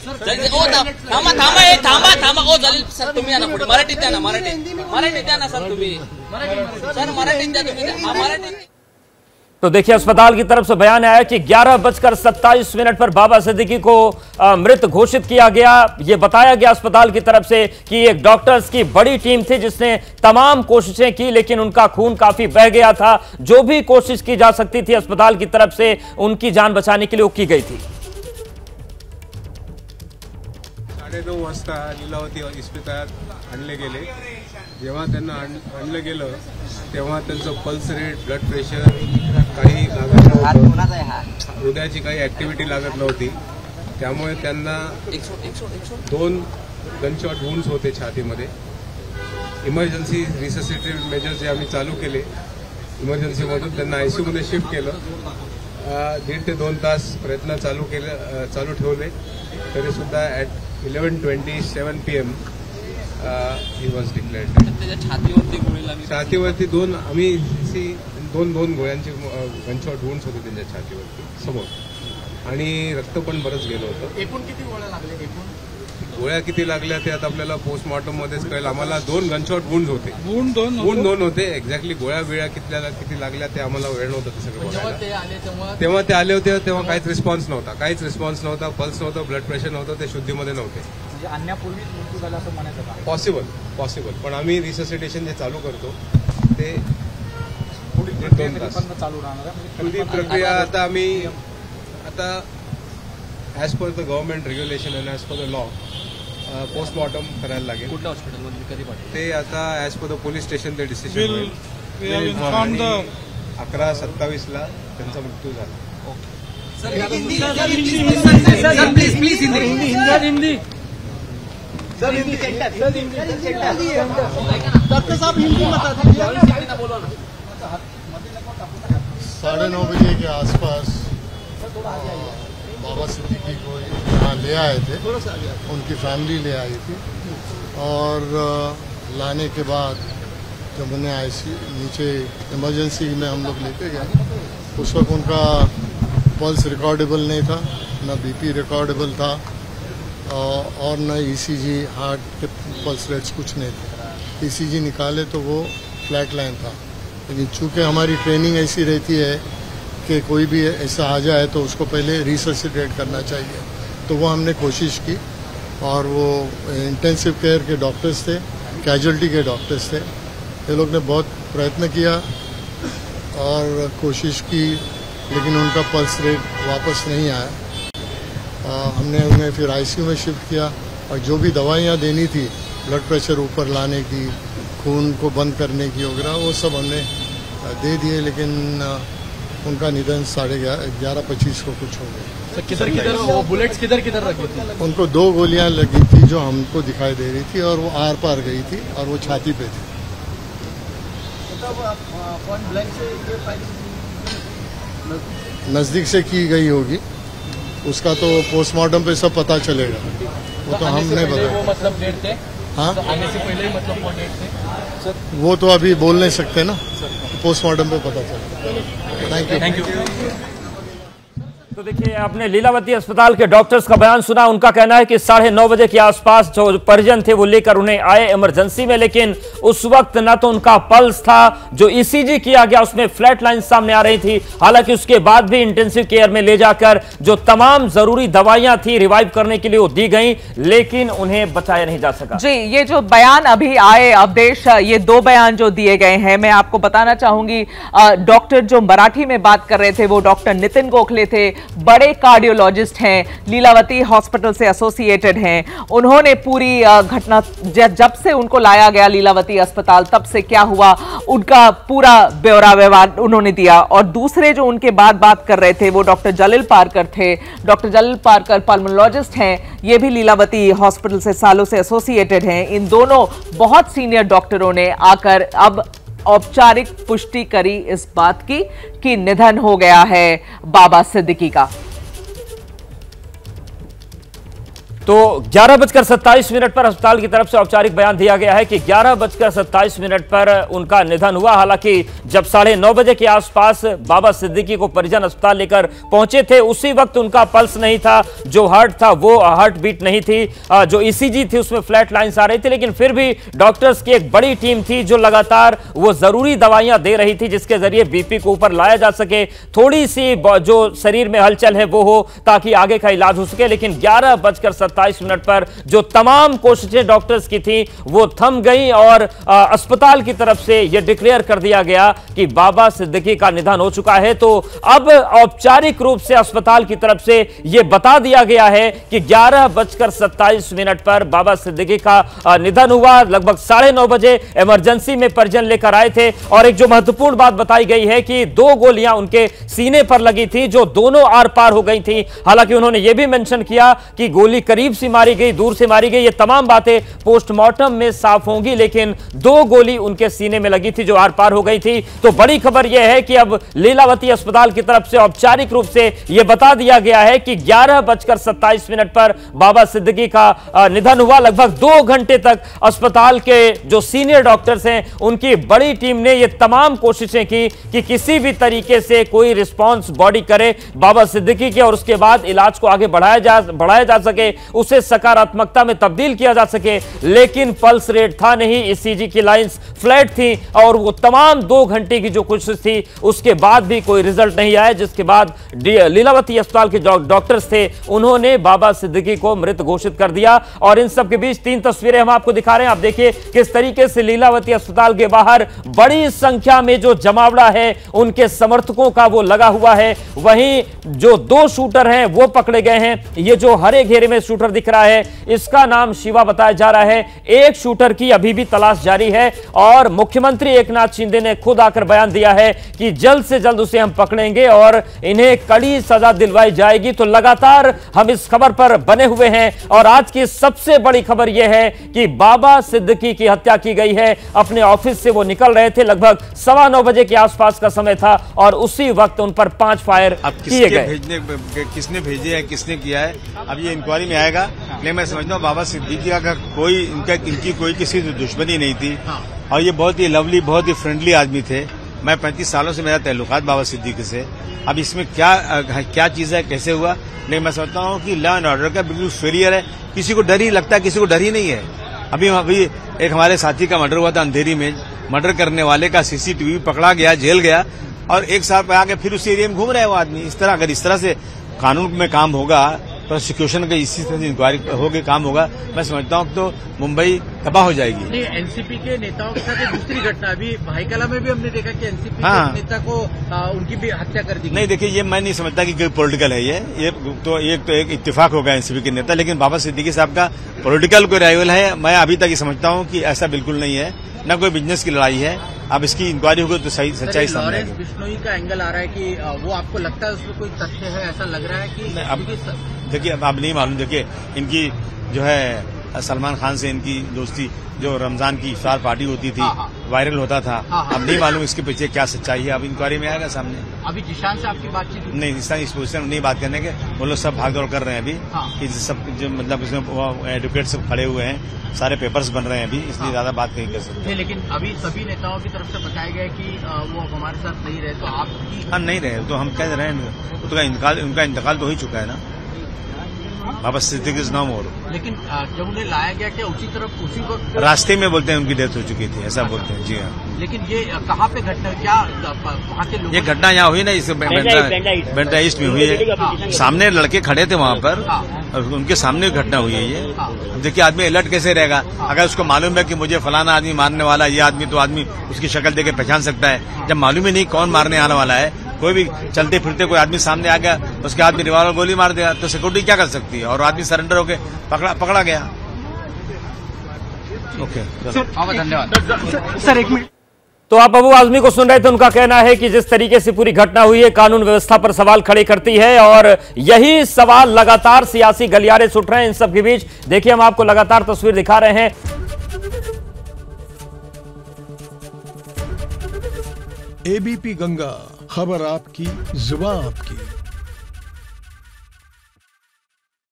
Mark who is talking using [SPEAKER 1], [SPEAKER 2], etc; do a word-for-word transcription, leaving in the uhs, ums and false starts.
[SPEAKER 1] थांबा थांबा हे थांबा थांबा ओ जलील सर तुम्ही या ना पुढे मराठीत द्या ना मराठीत मराठीत द्या ना सर तुम्ही सर मराठीत द्या तुम्ही मराठीत।
[SPEAKER 2] तो देखिए अस्पताल की तरफ से बयान आया कि ग्यारह बजकर सत्ताईस मिनट पर बाबा सिद्दीकी को मृत घोषित किया गया। यह बताया गया अस्पताल की तरफ से कि एक डॉक्टर्स की बड़ी टीम थी जिसने तमाम कोशिशें की, लेकिन उनका खून काफी बह गया था। जो भी कोशिश की जा सकती थी अस्पताल की तरफ से उनकी जान बचाने के लिए वो की गई थी।
[SPEAKER 3] साढ़े नऊ वाजता लीलावती इस्पितळात आणले गेले। जेव्हा त्यांना आणलं गेलं तेव्हा त्यांचं पल्स रेट, ब्लड प्रेशर काही लागत नव्हतं, हृदयाची काही ऍक्टिव्हिटी लागत नव्हती। त्यामुळे त्यांना दोन गनशॉट वुंड्स होते छातीमध्ये। इमर्जन्सी रिससिटेटिव्ह मेजर्स जे आम्ही चालू केले, इमर्जन्सीमधून त्यांना आयसीयू मध्ये शिफ्ट केलं। दीड ते दोन तास प्रयत्न चालू केले चालू ठेवले तरी सुद्धा at eleven twenty seven P M he was declared.
[SPEAKER 1] छातीवरती गोळी लागली,
[SPEAKER 3] छातीवरती दोन आम्ही दोन दोन गोळ्यांचे गनशॉट वुंड्स होते त्यांच्या छातीवरती समोर, आणि रक्त पण बरंच गेलं होतं।
[SPEAKER 4] एकूण किती गोळ्या लागल्या? एकूण
[SPEAKER 3] गोळ्या किती लागल्या ते आता आपल्याला पोस्टमॉर्टम मध्येच कळेल। आम्हाला दोन गनशॉट वुंड होते,
[SPEAKER 4] वुंड दोन
[SPEAKER 3] वुंड दोन होते। एक्झॅक्टली गोळ्या बिळ्या कितल्या किती लागल्या ते आम्हाला वेळ नव्हतं ते सगळं बघायला। तेव्हा ते आले होते तेव्हा काहीच रिस्पॉन्स नव्हता, काहीच रिस्पॉन्स नव्हता, पल्स नव्हतं, ब्लड प्रेशर नव्हतं, ते शुद्धीमध्ये नव्हते।
[SPEAKER 4] म्हणजे आणण्यापूर्वी मृत्यू झाला असं म्हणायचं का?
[SPEAKER 3] पॉसिबल पॉसिबल पण आम्ही रिससिटेशन जे चालू करतो ते दोन तास
[SPEAKER 4] चालू राहणार आहे।
[SPEAKER 3] पुढील प्रक्रिया आता आम्ही आता as per the government regulation and as per the law postmortem करायला लागेल।
[SPEAKER 1] कुठल्या हॉस्पिटलमध्ये कधी पाठवलं
[SPEAKER 3] ते आता as per the police station ते डिसिजन होईल। अकरा सत्तावीस ला त्यांचा मृत्यू झाला।
[SPEAKER 1] Please please Hindi Hindi
[SPEAKER 4] doctor साहब हिंदी
[SPEAKER 5] साढ़े नौ बजे के आसपास बाबा सिद्दीकी को यहाँ ले आए थे, उनकी फैमिली ले आई थी, और लाने के बाद जब उन्हें आईसी नीचे इमरजेंसी में हम लोग लेके गए, उस वक्त उनका पल्स रिकॉर्डेबल नहीं था, न बीपी रिकॉर्डेबल था, और न ईसीजी हार्ट के पल्स रेट्स कुछ नहीं थे। ईसीजी निकाले तो वो फ्लैट लाइन था, लेकिन चूँकि हमारी ट्रेनिंग ऐसी रहती है कि कोई भी ऐसा आ जाए तो उसको पहले रिससिटेट करना चाहिए, तो वो हमने कोशिश की। और वो इंटेंसिव केयर के डॉक्टर्स थे, कैजुअल्टी के डॉक्टर्स थे, ये लोग ने बहुत प्रयत्न किया और कोशिश की, लेकिन उनका पल्स रेट वापस नहीं आया। आ, हमने उन्हें फिर आईसीयू में शिफ्ट किया और जो भी दवाइयाँ देनी थी, ब्लड प्रेशर ऊपर लाने की, खून को बंद करने की वगैरह, वो सब हमने दे दिए, लेकिन उनका निधन साढ़े ग्यारह पच्चीस को कुछ हो गया।
[SPEAKER 4] किधर किधर वो बुलेट्स किधर किधर रखी थी?
[SPEAKER 5] उनको दो गोलियां लगी थी जो हमको दिखाई दे रही थी, और वो आर पार गई थी और वो छाती पे थी। नजदीक से की गई होगी, उसका तो पोस्टमार्टम पे सब पता चलेगा, वो तो हम नहीं बताया।
[SPEAKER 4] वो मतलब डेट थे?
[SPEAKER 5] हाँ,
[SPEAKER 4] आने से पहले ही मतलब वो डेट थे?
[SPEAKER 5] वो तो अभी बोल नहीं सकते ना, पोस्टमार्टम पे पता चलेगा। Thank you
[SPEAKER 4] thank you.
[SPEAKER 2] तो देखिए आपने लीलावती अस्पताल के डॉक्टर्स का बयान सुना। उनका कहना है कि साढ़े नौ बजे के आसपास जो परिजन थे वो लेकर उन्हें आए इमरजेंसी में, लेकिन उस वक्त ना तो उनका पल्स था, जो ईसीजी किया गया उसमें फ्लैट लाइन सामने आ रही थी। हालांकि उसके बाद भी इंटेंसिव केयर में ले जाकर जो तमाम जरूरी दवाइयां थी रिवाइव करने के लिए वो दी गई, लेकिन उन्हें बचाया नहीं जा सका।
[SPEAKER 6] जी, ये जो बयान अभी आए अवधेश, ये दो बयान जो दिए गए हैं, मैं आपको बताना चाहूंगी, डॉक्टर जो मराठी में बात कर रहे थे वो डॉक्टर नितिन गोखले थे, बड़े कार्डियोलॉजिस्ट हैं, लीलावती हॉस्पिटल से एसोसिएटेड हैं। उन्होंने पूरी घटना जब से उनको लाया गया लीलावती अस्पताल तब से क्या हुआ उनका पूरा ब्यौरा व्यवहार उन्होंने दिया। और दूसरे जो उनके बाद बात कर रहे थे वो डॉक्टर जलील पारकर थे। डॉक्टर जलील पारकर पल्मोनोलॉजिस्ट हैं, ये भी लीलावती हॉस्पिटल से सालों से एसोसिएटेड हैं। इन दोनों बहुत सीनियर डॉक्टरों ने आकर अब औपचारिक पुष्टि करी इस बात की कि निधन हो गया है बाबा सिद्दीकी का।
[SPEAKER 2] तो ग्यारह बजकर सत्ताईस मिनट पर अस्पताल की तरफ से औपचारिक बयान दिया गया है कि ग्यारह बजकर सत्ताईस मिनट पर उनका निधन हुआ। हालांकि जब साढ़े नौ बजे के आसपास बाबा सिद्दीकी को परिजन अस्पताल लेकर पहुंचे थे, उसी वक्त उनका पल्स नहीं था, जो हार्ट था वो हार्ट बीट नहीं थी, जो ईसीजी थी उसमें फ्लैट लाइंस आ रही थी। लेकिन फिर भी डॉक्टर्स की एक बड़ी टीम थी जो लगातार वो जरूरी दवाइयां दे रही थी जिसके जरिए बीपी को ऊपर लाया जा सके, थोड़ी सी जो शरीर में हलचल है वो हो ताकि आगे का इलाज हो सके। लेकिन ग्यारह बजकर सत्ताईस मिनट पर जो तमाम कोशिशें डॉक्टर्स की थी वो थम गई और अस्पताल की तरफ से यह डिक्लेयर कर दिया गया कि बाबा सिद्दीकी का निधन हो चुका है। तो अब औपचारिक रूप से अस्पताल की तरफ से यह बता दिया गया है कि ग्यारह बजकर सत्ताईस मिनट पर बाबा सिद्दीकी का निधन हुआ। लगभग साढ़े नौ बजे इमरजेंसी में परिजन लेकर आए थे और एक जो महत्वपूर्ण बात बताई गई है कि दो गोलियां उनके सीने पर लगी थी जो दोनों आर पार हो गई थी। हालांकि उन्होंने यह भी मेंशन किया कि गोली करीब से मारी गई, दूर से मारी गई, ये तमाम बातें पोस्टमार्टम में साफ होंगी, लेकिन दो गोली उनके सीने में लगी थी जो आर पार हो गई थी। तो बड़ी खबर यह है कि अब लीलावती अस्पताल की तरफ से औपचारिक रूप से यह बता दिया गया है कि ग्यारह बजकर सत्ताईस मिनट पर बाबा सिद्दीकी का निधन हुआ। लगभग दो घंटे तक अस्पताल के जो सीनियर डॉक्टर्स हैं उनकी बड़ी टीम ने यह तमाम कोशिशें की कि किसी भी तरीके से कोई रिस्पॉन्स बॉडी करे बाबा सिद्दीकी के और उसके बाद इलाज को आगे बढ़ाया जा बढ़ाया जा सके, उसे सकारात्मकता में तब्दील किया जा सके। लेकिन पल्स रेट था नहीं, ईसीजी की लाइंस फ्लैट थी और वो तमाम दो घंटे की जो कोशिश थी उसके बाद भी कोई रिजल्ट नहीं आया, जिसके बाद लीलावती अस्पताल के डॉक्टर्स थे उन्होंने बाबा सिद्दीकी को मृत घोषित कर दिया। और इन सब के बीच तीन तस्वीरें हम आपको दिखा रहे हैं। आप देखिए किस तरीके से लीलावती अस्पताल के बाहर बड़ी संख्या में जो जमावड़ा है उनके समर्थकों का वो लगा हुआ है। वहीं जो दो शूटर हैं वो पकड़े गए हैं। ये जो हरे घेरे में शूटर दिख रहा है इसका नाम शिवा बताया जा रहा है। एक शूटर की अभी भी तलाश जारी है और मुख्यमंत्री एकनाथ शिंदे ने खुद आकर बयान दिया है कि जल्द से जल्द उसे हम पकड़ेंगे और इन्हें कड़ी सजा दिलवाई जाएगी। तो लगातार हम इस खबर पर बने हुए हैं और आज की सबसे बड़ी खबर यह है कि बाबा सिद्दीकी की हत्या की गई है। अपने ऑफिस से वो निकल रहे थे, लगभग सवा नौ बजे के आसपास का समय था और उसी वक्त उन पर पांच फायर किए गए।
[SPEAKER 7] भेजने किसने भेजे है, किसने किया है, अब ये इंक्वायरी में आएगा। लेकिन मैं समझता हूँ बाबा सिद्दीकी का कोई इनका इनकी कोई किसी से दुश्मनी नहीं थी और ये बहुत ही लवली, बहुत ही फ्रेंडली आदमी थे। मैं पैंतीस सालों से मेरा ताल्लुकात बाबा सिद्दीकी से। अब इसमें क्या क्या चीज है, कैसे हुआ, लेकिन मैं समझता हूँ कि लॉ एंड ऑर्डर का बिल्कुल फेलियर है। किसी को डर ही लगता है, किसी को डर ही नहीं है। अभी अभी एक हमारे साथी का मर्डर हुआ था अंधेरी में, मर्डर करने वाले का सीसीटीवी पकड़ा गया, जेल गया और एक साल पे आके फिर उस एरिया में घूम रहा है वो आदमी। इस तरह अगर इस तरह से कानून में काम होगा, प्रोसिक्यूशन का इसी तरह से इंक्वायरी होकर काम होगा, मैं समझता हूँ तो मुंबई तबाह हो जाएगी।
[SPEAKER 4] नहीं, एनसीपी के नेताओं के साथ एक दूसरी घटना अभी भाईकला में भी हमने देखा कि एनसीपी
[SPEAKER 7] हाँ।
[SPEAKER 4] के नेता को आ, उनकी भी हत्या कर दी।
[SPEAKER 7] नहीं, देखिए ये मैं नहीं समझता कि कोई पॉलिटिकल है। ये ये तो एक तो एक इत्तेफाक होगा एनसीपी के नेता, लेकिन बाबा सिद्दीकी साहब का पॉलिटिकल कोई राइवल है मैं अभी तक ये समझता हूँ कि ऐसा बिल्कुल नहीं है, न कोई बिजनेस की लड़ाई है। अब इसकी इंक्वायरी होगी तो सही सच्चाई सामने आएगी।
[SPEAKER 4] बिश्नोई का एंगल आ रहा है कि वो आपको लगता है उसमें कोई तथ्य है, ऐसा लग रहा है कि
[SPEAKER 7] अब देखिए अब आप नहीं मालूम। देखिए इनकी जो है सलमान खान से इनकी दोस्ती, जो रमजान की इफ्तार पार्टी होती थी, वायरल होता था। अब नहीं मालूम इसके पीछे क्या सच्चाई है, अब इंक्वायरी में आएगा सामने।
[SPEAKER 4] अभी जिशान से आपकी बातचीत
[SPEAKER 7] नहीं, इस तरह इस पोजिशन में नहीं बात करने के, वो लोग सब भागदौड़ कर रहे हैं अभी कि सब जो मतलब इसमें एडवोकेट सब खड़े हुए हैं, सारे पेपर्स बन रहे हैं अभी, इसलिए ज्यादा बात नहीं कर सकते।
[SPEAKER 4] लेकिन अभी सभी नेताओं की तरफ से बताया गया कि वो हमारे साथ नहीं रहे, तो आप
[SPEAKER 7] हम नहीं रहे तो हम कह रहे हैं उनका इंतकाल उनका इंतकाल तो हो ही चुका है ना। Baba Siddique is no more.
[SPEAKER 4] लेकिन जब उन्हें लाया गया क्या उसी तरफ उसी वक्त
[SPEAKER 7] रास्ते में बोलते हैं उनकी डेथ हो चुकी थी, ऐसा बोलते हैं। जी हाँ।
[SPEAKER 4] लेकिन ये कहाँ पे घटना, क्या वहाँ के लोग,
[SPEAKER 7] ये घटना यहाँ हुई ना, इस बेंड्रा ईस्ट में हुई है। सामने लड़के खड़े थे वहाँ पर और उनके सामने घटना हुई है ये। देखिए आदमी अलर्ट कैसे रहेगा अगर उसको मालूम है कि मुझे फलाना आदमी मारने वाला है, ये आदमी तो आदमी उसकी शक्ल देख के पहचान सकता है। जब मालूम ही नहीं कौन मारने आने वाला है, कोई भी चलते फिरते कोई आदमी सामने आ गया, उसके आदमी रिवाल्वर गोली मार दिया तो सिक्योरिटी क्या कर सकती है, और आदमी सरेंडर होके पकड़ा पकड़ा गया। ओके
[SPEAKER 4] धन्यवाद सर। एक मिनट।
[SPEAKER 2] तो आप अबू आजमी को सुन रहे थे, उनका कहना है कि जिस तरीके से पूरी घटना हुई है कानून व्यवस्था पर सवाल खड़े करती है और यही सवाल लगातार सियासी गलियारे सुट रहे हैं। इन सब के बीच देखिए हम आपको लगातार तस्वीर दिखा रहे हैं।
[SPEAKER 8] एबीपी गंगा, खबर आपकी, जुबान आपकी।